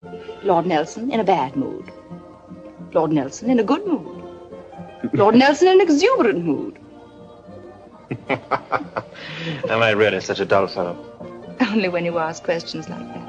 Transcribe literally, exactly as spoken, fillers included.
Lord Nelson in a bad mood. Lord Nelson in a good mood. Lord Nelson in an exuberant mood. Am I really such a dull fellow? Only when you ask questions like that.